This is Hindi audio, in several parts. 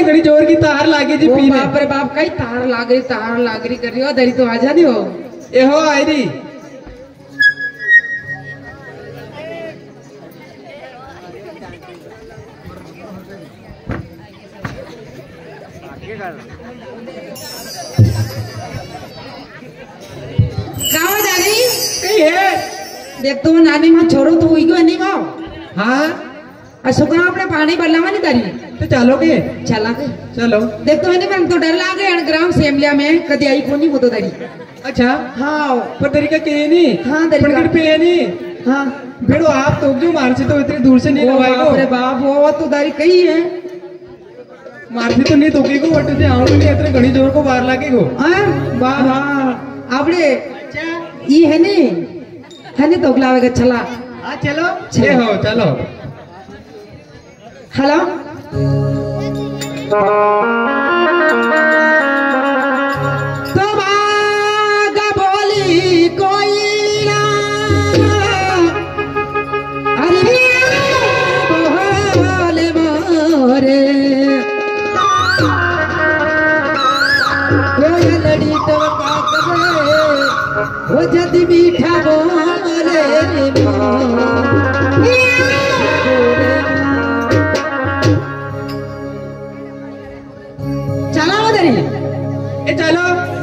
घड़ी जोर की तार लागी जी पीने। बाप रे बाप कई तार लाग रही कर रही हो दरी तो आजा नहीं हो ए हो आई री गाँव जा रही कहीं है देख तू नानी माँ छोरो तू हुई क्यों नहीं माँ हाँ अशोकरा अपने पानी भरलावा नहीं दरी तो चलोगे चला के चलो देख तो है मैं तो डर लागे ग्राम सेमलिया में कदी आई कोनी वो तो दरी अच्छा हाँ पर तरीका के नहीं हाँ तरीका पे नहीं हाँ भेड़ो आप तो जो मार से तो इतनी दूर से नहीं लगाएगा अरे बाप वो तो दरी कही है मारती तो नहीं तोकी को बट से आऊं नहीं इतने घड़ी जोर को बाहर लागे को वाह वाह आपने ये है नहीं तो लावेगा चला हाँ चलो ये हो चलो हेलो तो भागा बोली कोई ना अरे बोले मोरे कोई लड़ी तो का करे वो जद मीठा बोले ए चलो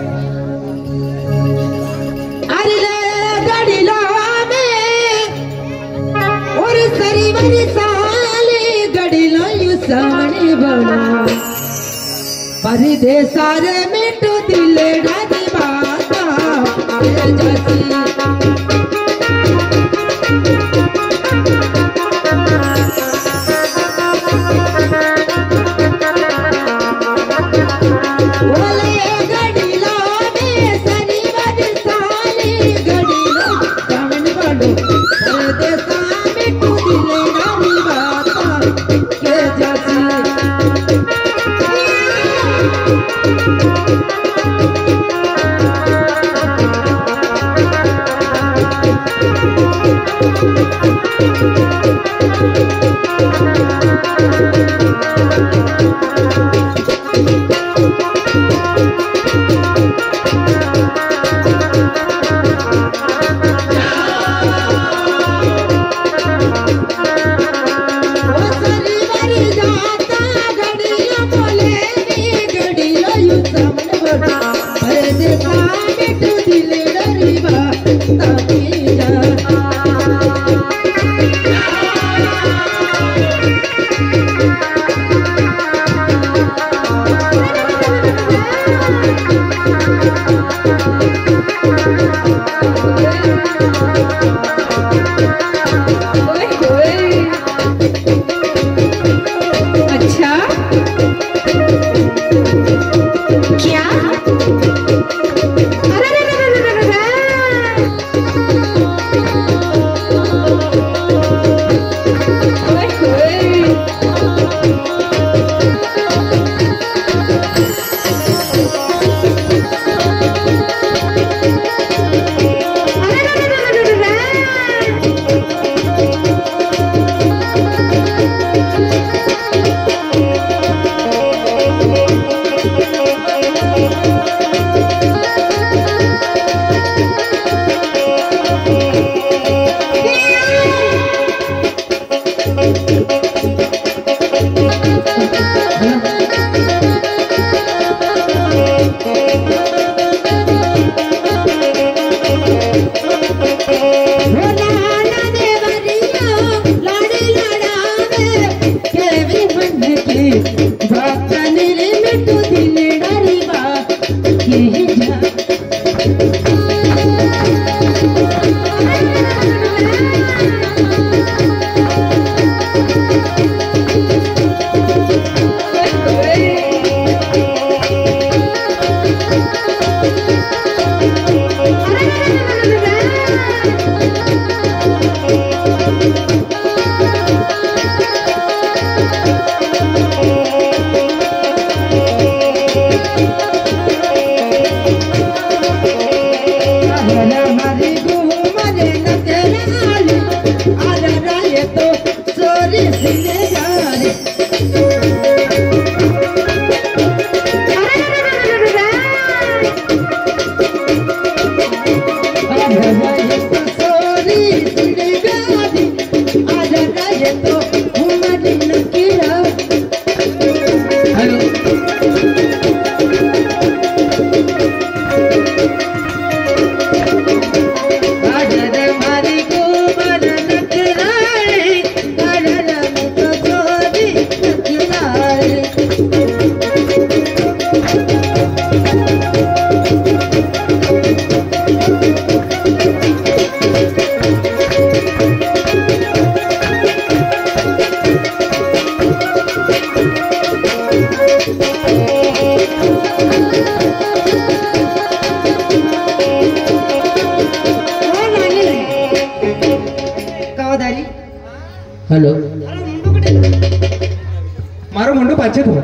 अरे गाड़ी ला में और सरी बरी साले गाड़ी ला यू साने बना परदेसारे में तो दिले डादी बाता जैसी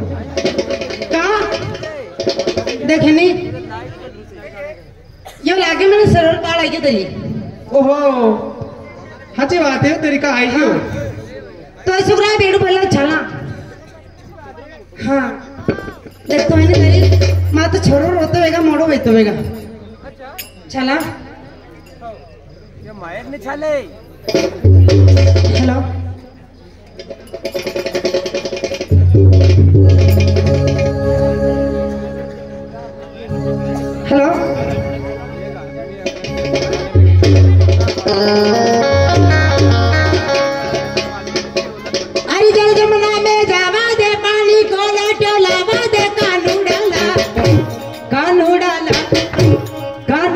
कहा देखे नहीं ये लागे मैंने सरल बाल आई तरी ओहो हचे बात है तेरी का आई हो तो ऐसे बुरा बेडू पहला छाला हाँ देख तो मैंने तेरी माँ तो छोड़ो रोते होएगा मोड़ो बैठो होएगा छाला ये मायर ने छाले